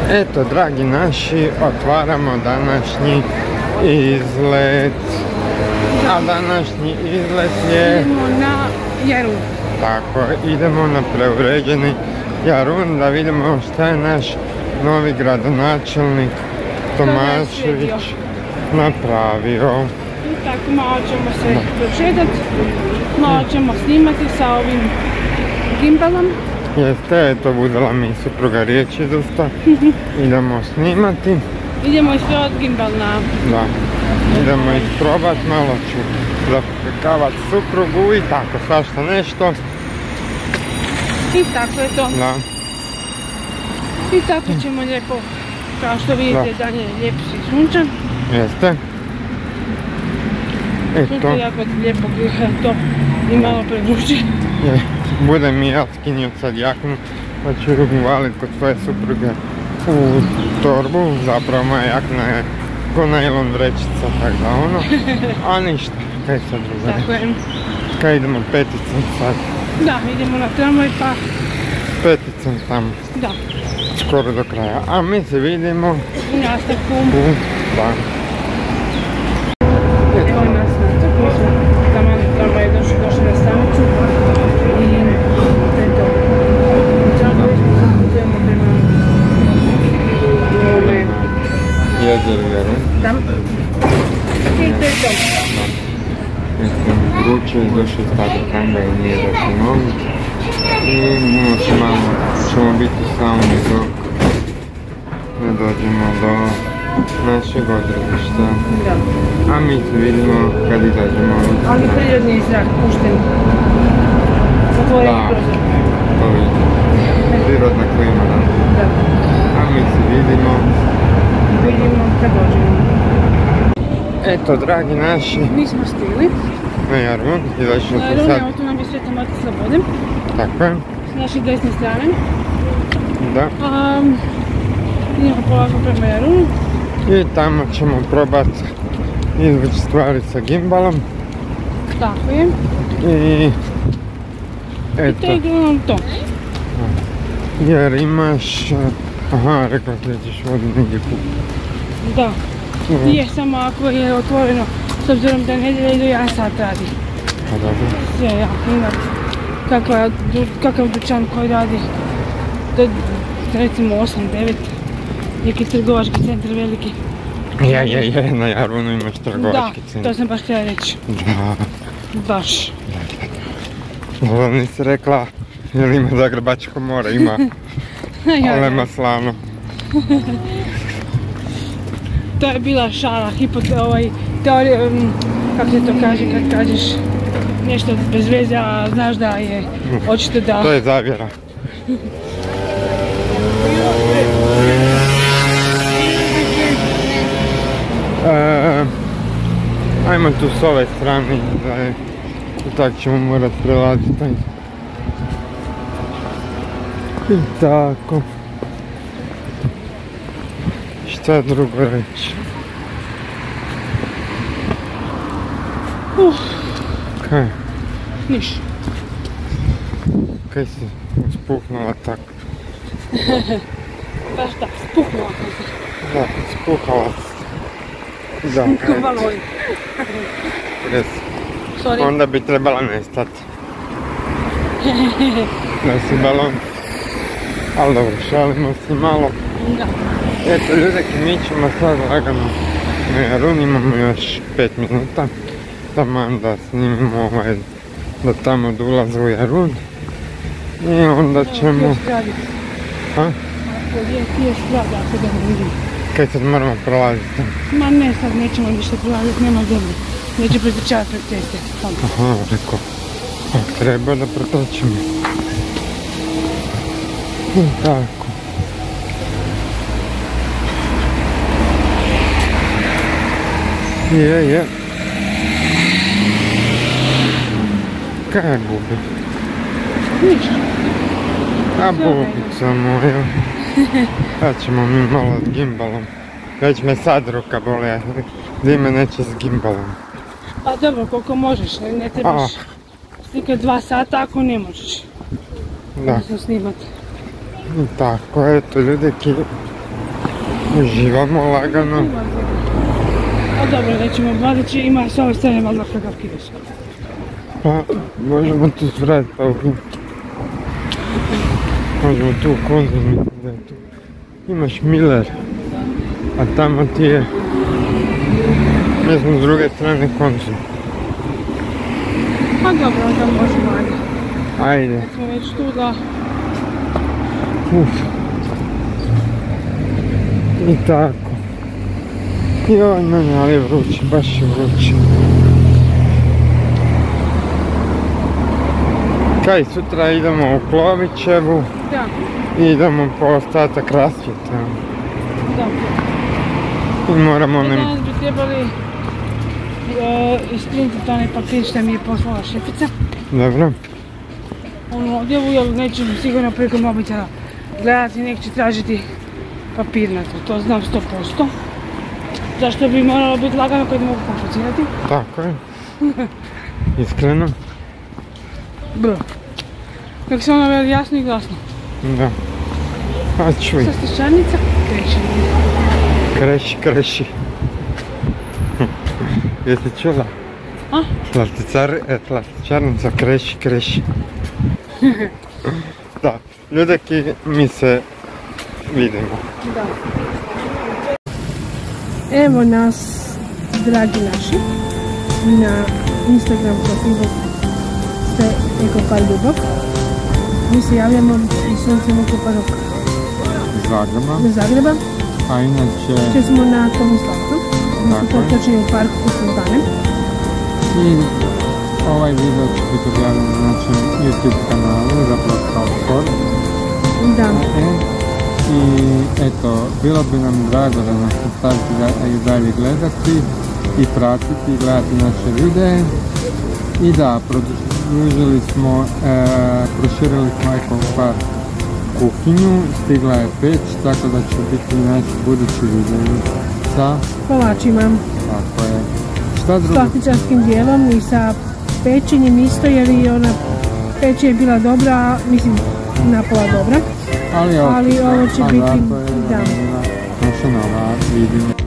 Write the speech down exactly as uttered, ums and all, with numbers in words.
Eto, dragi naši, otvaramo današnji izlet. A današnji izlet je... Idemo na Jarun. Tako, idemo na preuređeni Jarun da vidimo šta je naš novi gradonačelnik Tomašević napravio. I tako malo ćemo se prošetati, malo ćemo snimati sa ovim gimbalom. Jeste, eto, budala mi supruga riječi dosta. Idemo snimati. Idemo isprobati gimbal na... Da. Idemo isprobat, malo ću zapekavat suprugu i tako, svašta nešto. I tako je to. Da. I tako ćemo lijepo, kao što vidite, dan je lijep i sunčan. Jeste. Sunce jako lijepo griha to i malo prevuče. Budem mi ja skinio sad jaknu, pa ću ju uvalit kod svoje supruge u torbu. Zapravo moja jakna je ko najlon vrećica, tak da ono. A ništa, kaj sad druga reći. Tako je. Kaj idemo peticom sad? Da, idemo na tramvaj pa... Peticom tamo. Da. Skoro do kraja. A mi se vidimo u nastavku. U danu. Evo je nas nastavku, mi smo tamo tramvaj došli, došli na stanicu. I to je to. Tramvaj smo idemo prema... Ove... Jezer Jarun. Da. I to je to. Vruće je došli stati tramvaj i nije došli novi. I možda malo ćemo biti sami dok ne dođemo do našeg odredišta. Da. A mi se vidimo kad izađemo. Ali prirodni zrak pušten. Otvoreni prozor. Da, to vidim. Prirodna klima, da. Da. A mi se vidimo. Vidimo kad dođemo. Eto, dragi naši. Mi smo stigli. Na Jarun, izašli smo sad. Na Jarun, tu nam je Sveta Mati Slobode. Tako je. S naše desne strane. Da. Um, idemo polako prema Jarunu. I tamo ćemo probati izvući stvari sa gimbalom. Tako je. I... Eto. I to je uglavnom to. Jer imaš... Aha, rekao ti da ćeš vodu negdje kupiti. Da. Je samo ako je otvoreno, s obzirom da je nedjelja i do jedan sat radi. Pa dobro. Sve jako imat. Kakav dućan koji radi do recimo osam devet. Neki trgovački centar veliki. Je, je, je, na Jarunu imaš trgovački centar. Da, to sam baš htjela reći. Da. Baš. Ovo nisi rekla, jer ima Zagrebačko more, ima ale maslano. To je bila šala, ovaj, teorija, kako se to kaže kad kažeš nešto bez veze, a znaš da je očito da... To je zavjera. E, ajmo tu s ove strane, da je, tak ćemo morat prelaziti. I tako. Šta drugo reći? Uh. Kaj? Niš. Kaj si spuhnula tako? Baš tak, spuhnula sam se. Da, spuhala si. Da, ko balon. Res. Sorry. Onda bi trebala nestati. Da si balon. Ali dobro, šalimo se malo. Da. Eto ljudeki, mi ćemo sad lagano na Jarun, imamo još pet minuta. Taman da snimimo ovaj, do tamo do ulaza u Jarun. I onda ćemo... Evo, ti još radi. Ha? Ako je ti još radi, ako da ne vidim. Kaj sad moramo prolaziti? Ma ne, sad nećemo više prolaziti, nema zemlje. Neće pretrčavati pred ceste. Aha, rekao. Pa treba da pretočimo. I tako. Je, je. Kaj je bubi? Ništa. A bubica moja. Sad ćemo mi malo s gimbalom. Već me sad ruka boli, zime neće s gimbalom. Pa dobro, koliko možeš, ne trebaš slikati dva sata ako ne možeš. Da. Odnosno snimati. I tako, eto ljudeki, Uživamo lagano. A dobro, nećemo vladeći, ima s ove strane valjda kakav kiosk. Pa, možemo tu zvratiti pa u... Možemo tu u Konzum, mislim da je tu. Imaš Miller, a tamo ti je... Ne znam, s druge strane Konzum. Pa dobro, onda možemo, ajde. Ajde. Smo već tu da... Uf. I tako. Joj, mene, ali je vruće, baš je vruće. Kaj, sutra idemo u Klovićevu. Da. I idemo po ostatak rasvjeta. Da. I moramo ne... Danas bi trebali isprintiti onaj papir što mi je poslala šefica. Dobro. Onu odjevu, jer neću sigurno preko mobitela gledati, nek će tražiti papirnato, to znam sto posto. Zašto bi moralo biti lagano kad mogu komplicirati? Tako je. Iskreno. Bro. Kako se ono veli jasno i glasno. Da. A čuj. Sa stišćarnica kreće. Kreši, kreši. Jeste čula? A? Slastičarnica kreši, kreši. Da, ljudaki, mi se vidimo. Da. Evo nas, dragi naši, na Instagram profilu ste Ekopar Ljubav. Mi se javljamo iz Sunčanog Koparoka. Zagreba. Do Zagreba. A inače... Če smo na Tomislavku. Točnije u parku u Fontane. I ovaj video će biti objavljen na našem YouTube kanalu, zapravo kao sport. Da. I eto, bilo bi nam drago da nas nastavite i dalje gledati i pratiti i gledati naše videe. I da, produžili smo, e, proširili smo Ekopar kuhinju, stigla je peć, tako da će biti naši budući videi sa kolačima. Tako je. Šta drugo? Slastičarskim dijelom i sa pečenjem isto, jer i ona peć je bila dobra, mislim napola dobra. Ali, ali ovo će biti, da, naša nova vidimo.